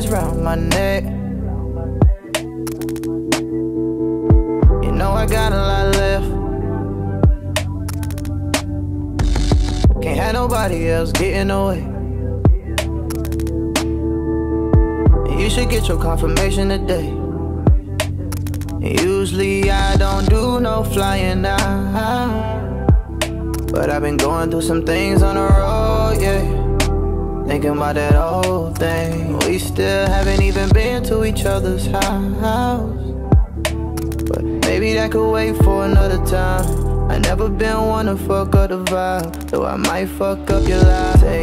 hands round my neck. You know I got a lot left. Can't have nobody else getting away. You should get your confirmation today. Usually I don't do no flying out, but I've been going through some things on the road, yeah. Thinking about that old thing. We still haven't even been to each other's house, but maybe that could wait for another time. I never been one to fuck up the vibe, though I might fuck up your life.